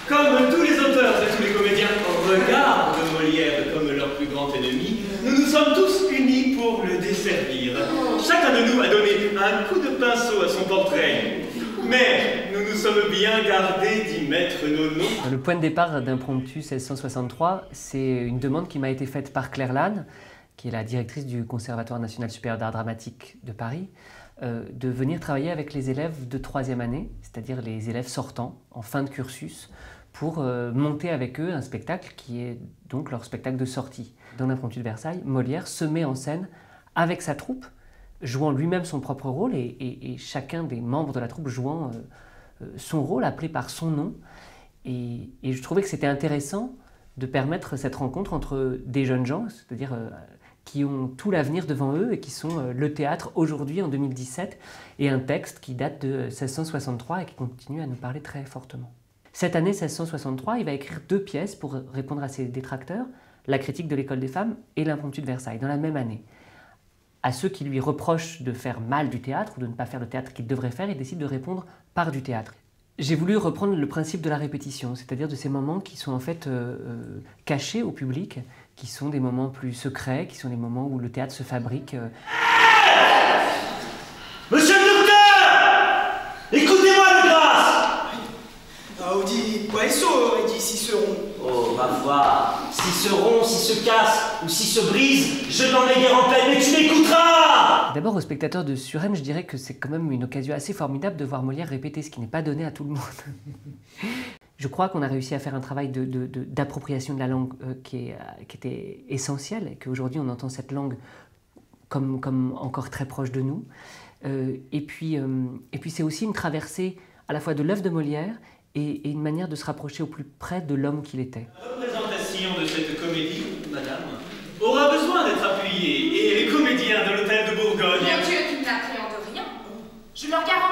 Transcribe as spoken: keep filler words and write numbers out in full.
Comme tous les auteurs et tous les comédiens regardent Molière comme leur plus grand ennemi, nous nous sommes tous unis pour le desservir. Chacun de nous a donné un coup de pinceau à son portrait. Mais nous nous sommes bien gardés d'y mettre nos noms. Le point de départ d'Impromptu seize cent soixante-trois, c'est une demande qui m'a été faite par Claire Lannes, qui est la directrice du Conservatoire national supérieur d'art dramatique de Paris, euh, de venir travailler avec les élèves de troisième année, c'est-à-dire les élèves sortants en fin de cursus, pour euh, monter avec eux un spectacle qui est donc leur spectacle de sortie. Dans l'Impromptu de Versailles, Molière se met en scène avec sa troupe, jouant lui-même son propre rôle et, et, et chacun des membres de la troupe jouant euh, son rôle, appelé par son nom. Et, et je trouvais que c'était intéressant de permettre cette rencontre entre des jeunes gens, c'est-à-dire euh, qui ont tout l'avenir devant eux et qui sont euh, le théâtre aujourd'hui en deux mille dix-sept, et un texte qui date de seize cent soixante-trois et qui continue à nous parler très fortement. Cette année seize cent soixante-trois, il va écrire deux pièces pour répondre à ses détracteurs, La critique de l'école des femmes et L'Impromptu de Versailles, dans la même année. À ceux qui lui reprochent de faire mal du théâtre ou de ne pas faire le théâtre qu'il devrait faire, il décide de répondre par du théâtre. J'ai voulu reprendre le principe de la répétition, c'est-à-dire de ces moments qui sont en fait euh, euh, cachés au public, qui sont des moments plus secrets, qui sont des moments où le théâtre se fabrique. Euh... Monsieur le docteur! Écoutez-moi de grâce! Ah, on dit Poisson, il dit Ciceron. Oh, ma foi, si se rompt, si se casse, ou si se brise, je n'en ai guère en peine, mais tu m'écouteras! D'abord, aux spectateurs de Suresnes, je dirais que c'est quand même une occasion assez formidable de voir Molière répéter, ce qui n'est pas donné à tout le monde. Je crois qu'on a réussi à faire un travail de, de, de, d'appropriation de la langue euh, qui, est, euh, qui était essentiel, et qu'aujourd'hui on entend cette langue comme, comme encore très proche de nous. Euh, et puis, euh, et puis c'est aussi une traversée à la fois de l'œuvre de Molière et, et une manière de se rapprocher au plus près de l'homme qu'il était. La représentation de cette comédie, madame, aura besoin d'être appuyée, et les comédiens de l'hôtel de Bourgogne... Mon Dieu, tu n'appréhendes rien. Je leur garantis